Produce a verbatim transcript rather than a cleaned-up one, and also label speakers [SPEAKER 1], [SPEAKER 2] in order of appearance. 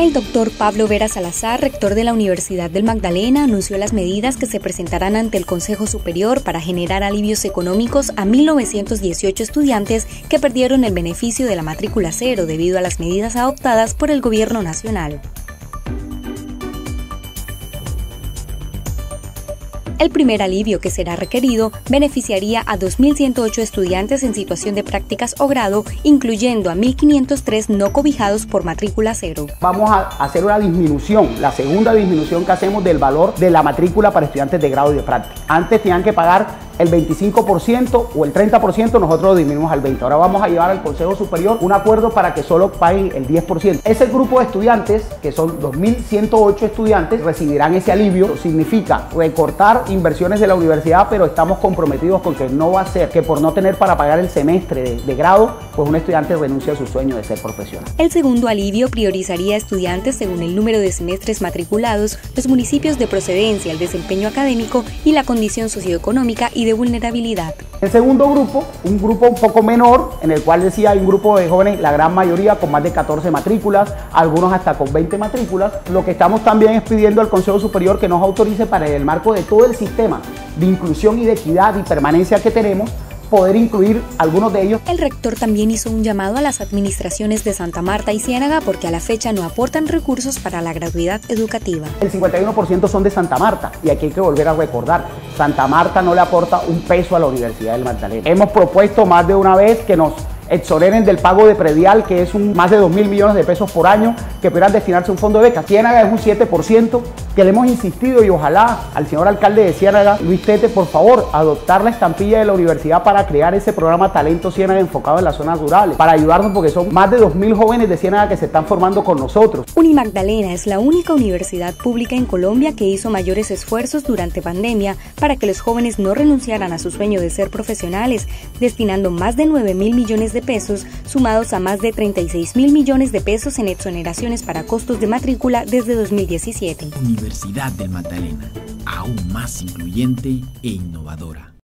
[SPEAKER 1] El doctor Pablo Vera Salazar, rector de la Universidad del Magdalena, anunció las medidas que se presentarán ante el Consejo Superior para generar alivios económicos a mil novecientos dieciocho estudiantes que perdieron el beneficio de la matrícula cero debido a las medidas adoptadas por el Gobierno Nacional. El primer alivio que será requerido beneficiaría a dos mil ciento ocho estudiantes en situación de prácticas o grado, incluyendo a mil quinientos tres no cobijados por matrícula cero.
[SPEAKER 2] Vamos a hacer una disminución, la segunda disminución que hacemos del valor de la matrícula para estudiantes de grado y de práctica. Antes tenían que pagar el veinticinco por ciento o el treinta por ciento, nosotros lo disminuimos al veinte por ciento. Ahora vamos a llevar al Consejo Superior un acuerdo para que solo paguen el diez por ciento. Ese grupo de estudiantes, que son dos mil ciento ocho estudiantes, recibirán ese alivio. Significa recortar inversiones de la universidad, pero estamos comprometidos con que no va a ser que por no tener para pagar el semestre de, de grado, pues un estudiante renuncie a su sueño de ser profesional.
[SPEAKER 1] El segundo alivio priorizaría a estudiantes según el número de semestres matriculados, los municipios de procedencia, el desempeño académico y la condición socioeconómica y de vulnerabilidad.
[SPEAKER 2] El segundo grupo, un grupo un poco menor, en el cual decía hay un grupo de jóvenes, la gran mayoría con más de catorce matrículas, algunos hasta con veinte matrículas. Lo que estamos también es pidiendo al Consejo Superior que nos autorice para el marco de todo el sistema de inclusión y de equidad y permanencia que tenemos, poder incluir algunos de ellos.
[SPEAKER 1] El rector también hizo un llamado a las administraciones de Santa Marta y Ciénaga porque a la fecha no aportan recursos para la gratuidad educativa.
[SPEAKER 2] El cincuenta y uno por ciento son de Santa Marta y aquí hay que volver a recordar, Santa Marta no le aporta un peso a la Universidad del Magdalena. Hemos propuesto más de una vez que nos exoneren del pago de predial, que es un, más de dos mil millones de pesos por año, que pudieran destinarse a un fondo de becas. Ciénaga es un siete por ciento, que le hemos insistido y ojalá al señor alcalde de Ciénaga, Luis Tete, por favor, adoptar la estampilla de la universidad para crear ese programa Talento Ciénaga enfocado en las zonas rurales, para ayudarnos porque son más de dos mil jóvenes de Ciénaga que se están formando con nosotros.
[SPEAKER 1] Unimagdalena es la única universidad pública en Colombia que hizo mayores esfuerzos durante pandemia para que los jóvenes no renunciaran a su sueño de ser profesionales, destinando más de nueve mil millones de pesos, sumados a más de treinta y seis mil millones de pesos en exoneraciones para costos de matrícula desde dos mil diecisiete.
[SPEAKER 3] Universidad del Magdalena, aún más incluyente e innovadora.